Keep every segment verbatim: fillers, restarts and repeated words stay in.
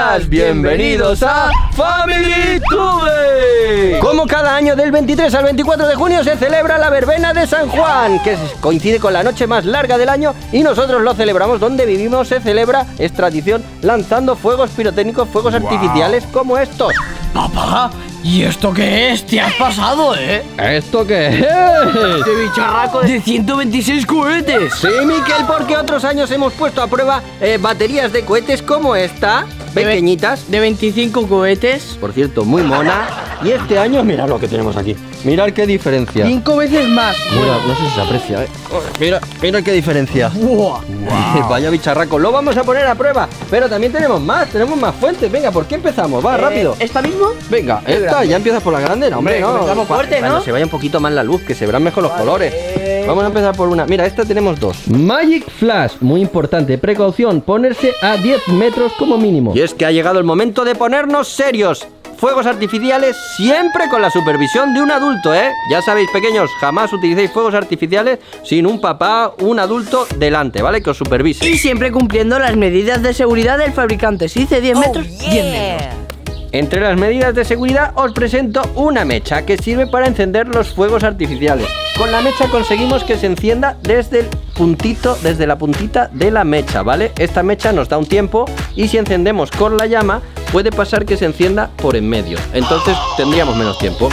buenas, bienvenidos a FamilyTube. Como cada año del veintitrés al veinticuatro de junio se celebra la verbena de San Juan, que coincide con la noche más larga del año y nosotros lo celebramos donde vivimos. Se celebra, es tradición, lanzando fuegos pirotécnicos, fuegos wow. artificiales como estos. Papá, ¿y esto qué es? ¿Te has pasado, eh? ¿Esto qué es? ¡Este bicharraco de ciento veintiséis cohetes! Sí, Miquel, porque otros años hemos puesto a prueba eh, baterías de cohetes como esta, pequeñitas. De veinticinco cohetes. Por cierto, muy mona. Y este año, mirad lo que tenemos aquí. Mirad qué diferencia. Cinco veces más. Mira, no sé si se aprecia, ¿eh? Mira, mira qué diferencia. Wow. Wow. Vaya bicharraco. Lo vamos a poner a prueba. Pero también tenemos más, tenemos más fuentes. Venga, ¿por qué empezamos? Va, eh, rápido. ¿Esta misma? Venga, esta, grande. Ya empiezas por la grande. No, hombre, no. Empezamos fuerte, ¿no? Cuando se vaya un poquito más la luz, que se verán mejor los vale. colores. Vamos a empezar por una. Mira, esta tenemos dos. Magic Flash, muy importante. Precaución, ponerse a diez metros como mínimo. Y es que ha llegado el momento de ponernos serios. Fuegos artificiales siempre con la supervisión de un adulto, ¿eh? Ya sabéis, pequeños, jamás utilicéis fuegos artificiales sin un papá, un adulto delante, ¿vale? Que os supervise. Y siempre cumpliendo las medidas de seguridad del fabricante. Si dice diez metros, oh, yeah. diez metros. Entre las medidas de seguridad os presento una mecha que sirve para encender los fuegos artificiales. Con la mecha conseguimos que se encienda desde el puntito, desde la puntita de la mecha, ¿vale? Esta mecha nos da un tiempo y si encendemos con la llama puede pasar que se encienda por en medio. Entonces tendríamos menos tiempo.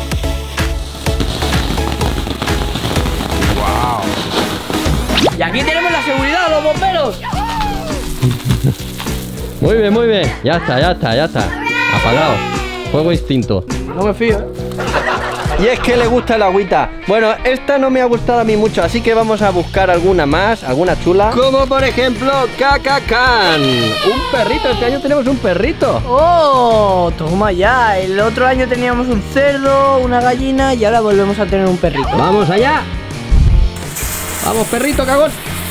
Wow. Y aquí tenemos la seguridad, los bomberos. Muy bien, muy bien. Ya está, ya está, ya está. Apagado. Fuego instinto. No me fío, ¿eh? Y es que le gusta la agüita. Bueno, esta no me ha gustado a mí mucho, así que vamos a buscar alguna más, alguna chula. Como por ejemplo, Cacacan. Un perrito, este año tenemos un perrito. Oh, toma ya. El otro año teníamos un cerdo, una gallina y ahora volvemos a tener un perrito. Vamos allá. Vamos, perrito, cagón.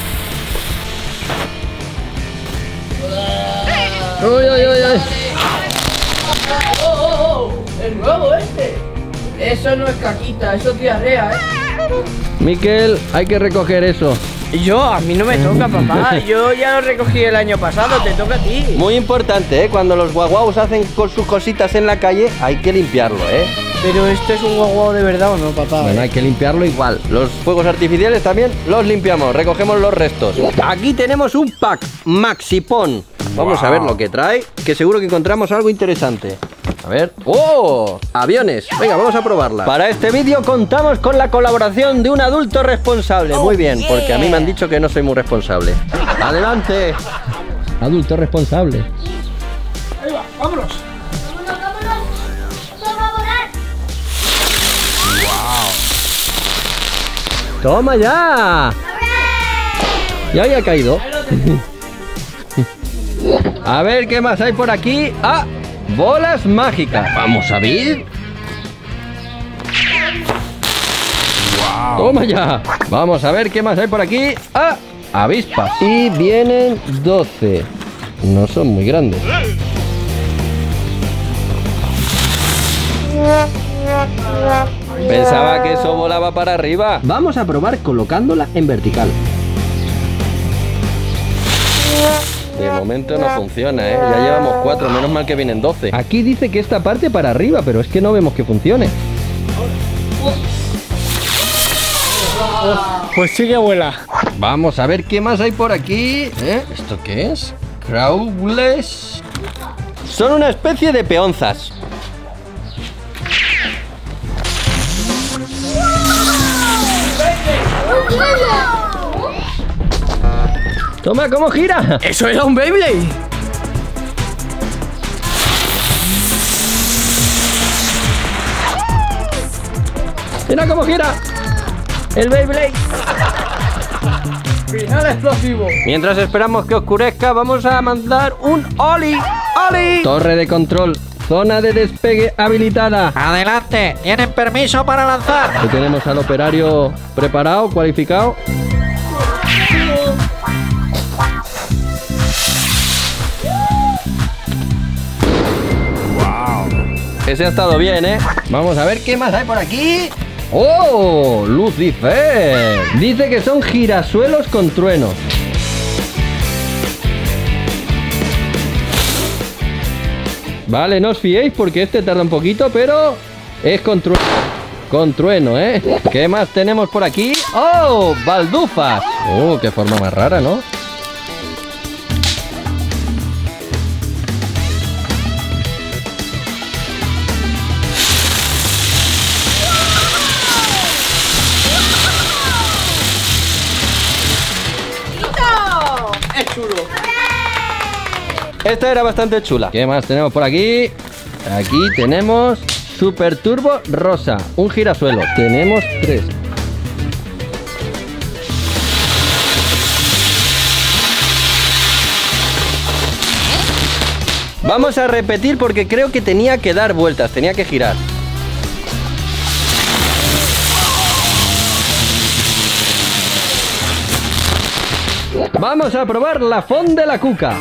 Uy, uy, uy, uy. Oh, oh, oh. El nuevo este. Eso no es caquita, eso es diarrea, ¿eh? Miquel, hay que recoger eso. Yo, a mí no me toca, papá. Yo ya lo recogí el año pasado, te toca a ti. Muy importante, ¿eh? Cuando los guaguaus hacen con sus cositas en la calle, hay que limpiarlo, ¿eh? Pero ¿esto es un guaguau de verdad o no, papá? Bueno, hay que limpiarlo igual. Los fuegos artificiales también los limpiamos, recogemos los restos. Aquí tenemos un pack Maxipon. Vamos wow. a ver lo que trae, que seguro que encontramos algo interesante. A ver. ¡Oh! Aviones. Venga, vamos a probarla. Para este vídeo contamos con la colaboración de un adulto responsable. Muy bien, porque a mí me han dicho que no soy muy responsable. ¡Adelante! Adulto responsable. Ahí va, vámonos. Vámonos, vámonos. ¡Vamos a volar! ¡Wow! ¡Toma ya! Ya había caído. A ver qué más hay por aquí. ¡Ah! Bolas mágicas. Vamos a ver. Wow. Toma ya. Vamos a ver qué más hay por aquí. ¡Ah! Avispas. Y vienen doce. No son muy grandes. Pensaba que eso volaba para arriba. Vamos a probar colocándola en vertical. De momento no funciona, ¿eh? Ya llevamos cuatro, menos mal que vienen doce. Aquí dice que esta parte para arriba, pero es que no vemos que funcione. Pues sí que vuela. Vamos a ver qué más hay por aquí. ¿Eh? ¿Esto qué es? Crawlers. Son una especie de peonzas. Toma, ¿cómo gira? ¡Eso era un Beyblade! Mira cómo gira el Beyblade. Final explosivo. Mientras esperamos que oscurezca, vamos a mandar un Oli. ¡Oli! Torre de control. Zona de despegue habilitada. Adelante, tienen permiso para lanzar. Aquí tenemos al operario preparado, cualificado. Ese ha estado bien, ¿eh? Vamos a ver qué más hay por aquí. ¡Oh! ¡Lucifer! Dice que son girasuelos con truenos. Vale, no os fiéis porque este tarda un poquito, pero es con trueno. Con trueno, ¿eh? ¿Qué más tenemos por aquí? ¡Oh! ¡Baldufas! ¡Oh! ¡Qué forma más rara!, ¿no? ¡Es chulo! Esta era bastante chula. ¿Qué más tenemos por aquí? Aquí tenemos Super Turbo Rosa, un girasuelo. Tenemos tres. Vamos a repetir porque creo que tenía que dar vueltas, tenía que girar. Vamos a probar la Font de la Cuca.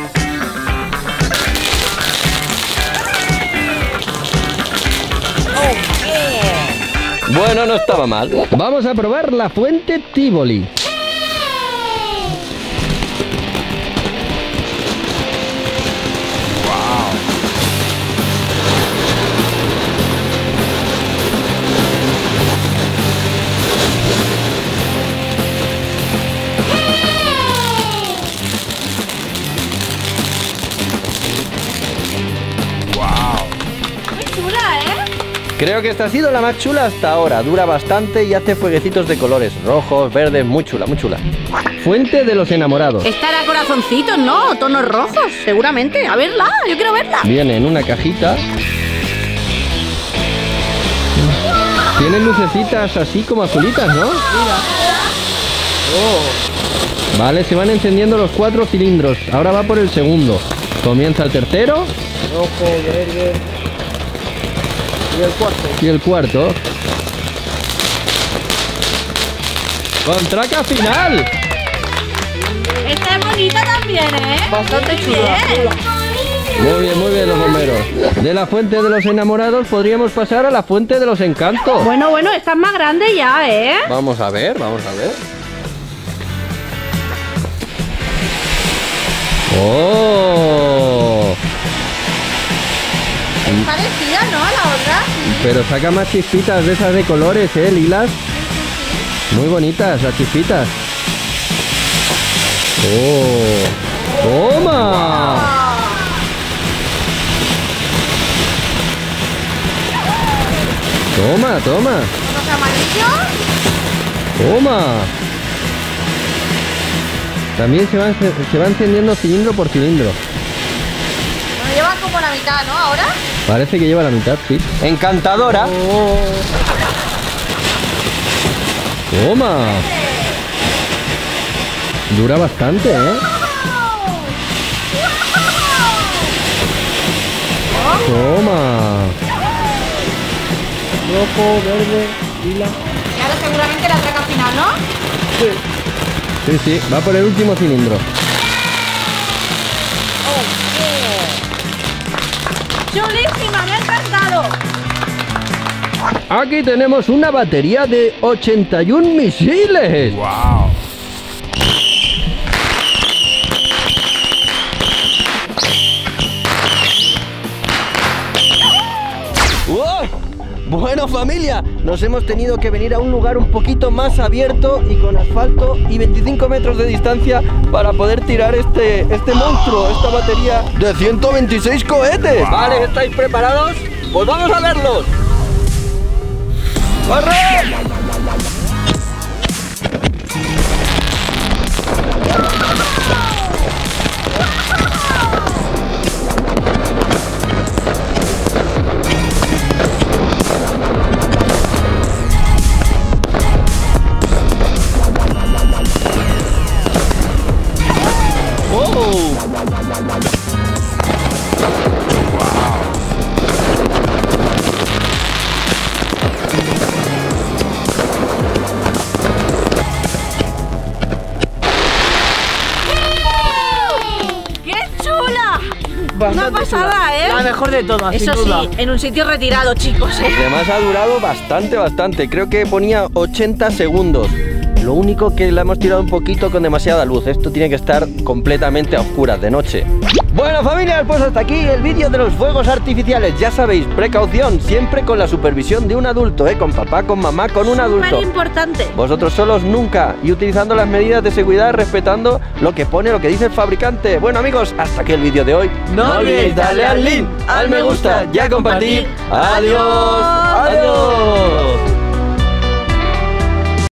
Bueno, no estaba mal. Vamos a probar la Fuente Tívoli. Creo que esta ha sido la más chula hasta ahora. Dura bastante y hace fueguecitos de colores rojos, verdes, muy chula, muy chula. Fuente de los enamorados. Esta era corazoncitos, ¿no? Tonos rojos, seguramente. A verla, yo quiero verla. Viene en una cajita. Tiene lucecitas así como azulitas, ¿no? Oh. Vale, se van encendiendo los cuatro cilindros. Ahora va por el segundo. Comienza el tercero. Rojo, verde. Y el cuarto. Y el cuarto. ¡Contraca final! Esta es bonita también, ¿eh? Bastante Muy chula. bien. Muy bien, muy bien los bomberos. De la Fuente de los Enamorados podríamos pasar a la Fuente de los Encantos. Bueno, bueno, esta es más grande ya, ¿eh? Vamos a ver, vamos a ver. ¡Oh! Es parecida, ¿no? A la otra. Pero saca más chispitas de esas de colores, ¿eh, Lilas? Muy bonitas las chispitas. ¡Oh! ¡Toma! Toma, toma. ¿Los amarillos? Toma. También se van, se va encendiendo cilindro por cilindro. Bueno, llevan como la mitad, ¿no? Ahora. Parece que lleva la mitad, sí. Encantadora. Toma. Dura bastante, ¿eh? Toma. Rojo, verde, lila. Y ahora seguramente la traca final, ¿no? Sí. Sí, sí, va por el último cilindro. ¡Chulísima! ¡Me ha encantado! Aquí tenemos una batería de ochenta y un misiles. Wow. ¡Wow! Bueno, familia, nos hemos tenido que venir a un lugar un poquito más abierto y con asfalto y veinticinco metros de distancia para poder tirar este, este monstruo, esta batería de ciento veintiséis cohetes. Wow. Vale, ¿estáis preparados? Pues vamos a verlos. ¡Corre! Una pasada, ¿eh? La mejor de todas, Eso sin duda. sí, en un sitio retirado, chicos, ¿eh? Además ha durado bastante, bastante. Creo que ponía ochenta segundos. Lo único que la hemos tirado un poquito con demasiada luz. Esto tiene que estar completamente a oscuras de noche. Bueno, familia, pues hasta aquí el vídeo de los fuegos artificiales. Ya sabéis, precaución, siempre con la supervisión de un adulto, ¿eh? Con papá, con mamá, con un adulto. Súper importante. Vosotros solos nunca. Y utilizando las medidas de seguridad, respetando lo que pone, lo que dice el fabricante. Bueno, amigos, hasta aquí el vídeo de hoy. No olvidéis darle al link, al me gusta y a compartir. Adiós. Adiós. Adiós.